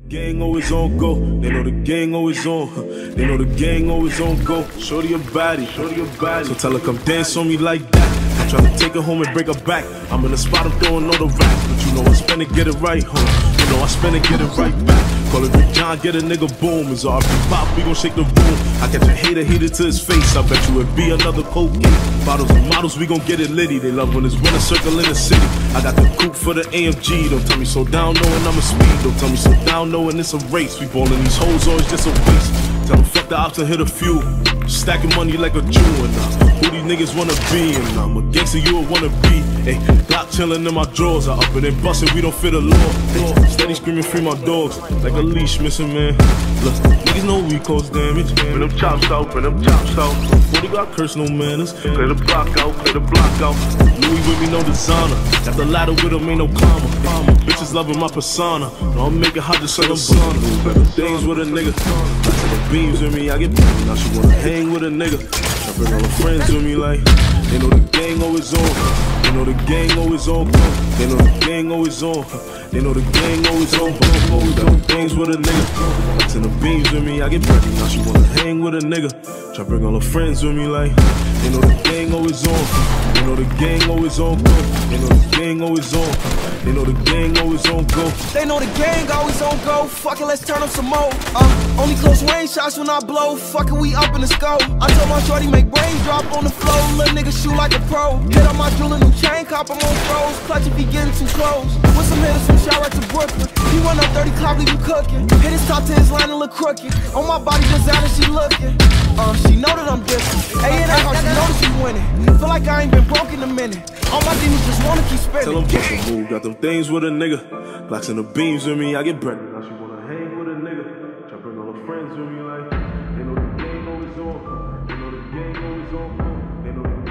Gang always on go. They know the gang always on. They know the gang always on go. Shorty your body, shorty your body. So tell her come dance on me like that. I'm trying to take her home and break her back. I'm in the spot, I'm throwing all the racks, but you know I spend it, get it right, You know I spend it, get it right back. Call it Rick John, get a nigga boom. It's RP pop, we gon' shake the room. I catch a hater, heated to his face. I bet you it be another cocaine. Bottles and models, we gon' get it litty. They love when it's winter circle in the city. I got the coupe for the AMG. Don't tell me slow down, knowing I'm a speed. Don't tell me slow down, knowing it's a race. We ballin' these hoes, always just a waste. Tell them fuck the ops and hit a few. Stacking money like a Jew, and who these niggas wanna be? And I'm a gangster, you a wanna be. Hey, Glock chillin' in my drawers. I up it and bustin', we don't fit the law. Steady screaming, free my dogs. Like a leash missing, man. Look, niggas know we cause damage. Bring them chops out, bring them chops out. 40 got curse, no manners. Clear the block out, clear the block out. Louis with me, no designer. Got the ladder with him, ain't no climber. Bitches loving my persona. No, I'm making hot just like I'm sauna. Better things with a nigga. The beams with me, I get paid. Now she wanna hang with a nigga. I bring all her friends with me like, they know the gang always on. They know the gang always on. They know the gang always on. They know the gang always on. Always got things with a nigga. It's in the beams with me, I get paid. Now she wanna hang with a nigga. Try bring all her friends with me like, they know the gang always on. They know the gang always on. They know the gang always on. They know the gang always on go. They know the gang always on go. Fuck it, let's turn up some more. Only close range shots when I blow. Fuck it, we up in the scope. I told my shorty make brains drop on the floor. Little nigga shoot like a pro. Hit on my jewelry, new chain, cop, I'm on froze. Clutch if he getting too close. With some hitters from shower to Brooklyn. He went up 30 clock, leave him cooking. Hit his top to his line and look crooked. On my body designer, she looking. She know that I'm different. Hey, it ain't hard, she know that she winning. Feel like I ain't been broke in a minute. All my demons just wanna keep spinning. Tell them bust a move, got them things with a nigga. Glocks in the beams with me, I get bread. Now she wanna hang with a nigga. Try bring all her friends with me like, they know the gang always on. They know the gang always on. They know the